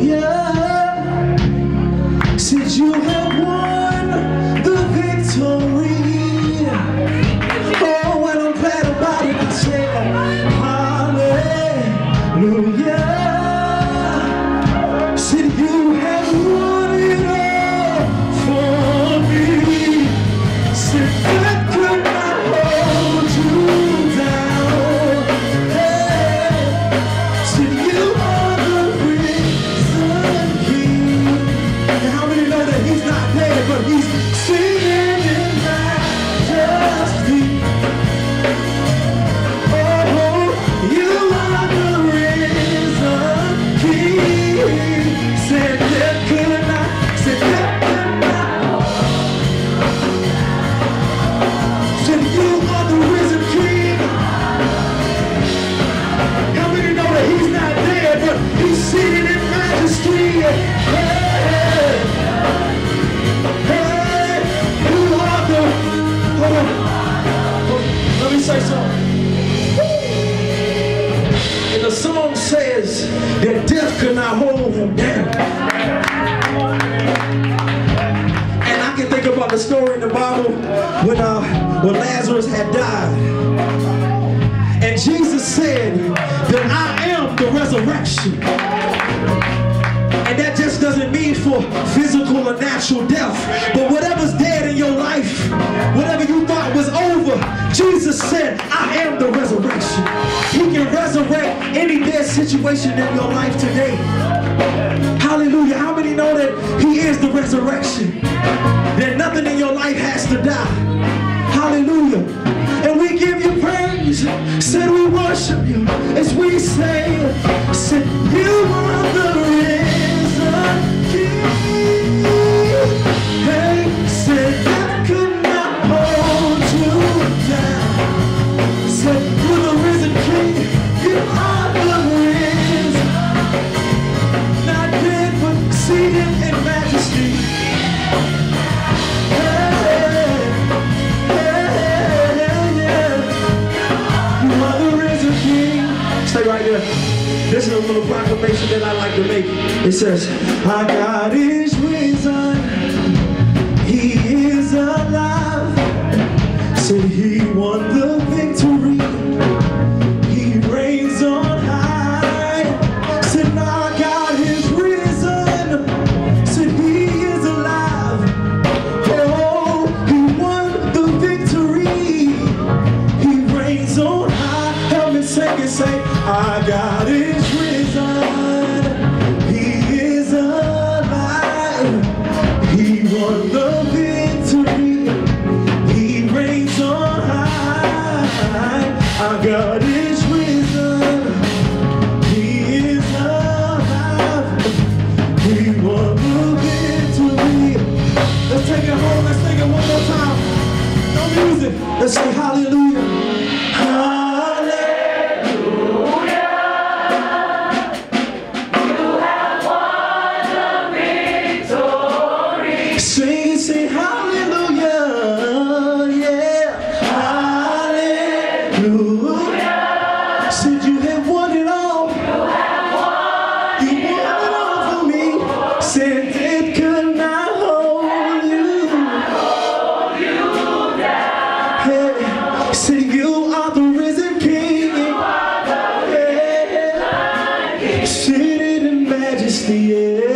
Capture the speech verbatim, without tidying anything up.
Since you have won the victory. Oh, and I'm glad about it. I say hallelujah. Said you have won it all for me. Said that could not hold you down. Hey. Said you are the risen King. And how many know that he's not dead, but he's singing in majesty? Oh, you are the risen King. Said that could not, said that could not. Said you are the risen King. How many know that he's not dead, but he's seated in majesty? Hey, hey, you are the, hold on, hold on, let me say something. And the song says that death could not hold him down. And I can think about the story in the Bible when, uh, when Lazarus had died. And Jesus said that I am the resurrection. And that just doesn't mean for physical or natural death. But whatever's dead in your life, whatever you thought was over, Jesus said, I am the resurrection. He can resurrect any dead situation in your life today. Hallelujah. How many know that he is the resurrection? That nothing in your life has to die. Hallelujah. And we give you praise. Said we worship you as we say, said you are the risen King. Hey, said that could not hold you down. Said you're the risen King. You are the risen, not dead but seated in majesty. Stay right there. This is a little proclamation that I like to make. It says, our God is risen. He is alive. Said he won the victory. He reigns on high. Said our God is risen. Said he is alive. Oh, he won the victory. He reigns on high. Help me sing and say, our God is risen. He is alive. He won the victory. He reigns on high. Our God is risen. He is alive. He won the victory. Let's take it home. Let's take it one more time. No music. Let's say hallelujah. Hallelujah. Sing, sing hallelujah, yeah, hallelujah. Said you have won it all. You have won, you won it all for me. Said it could not hold you, hold you down. Hey, said you are the risen King. You are the risen King. Seated in majesty, yeah.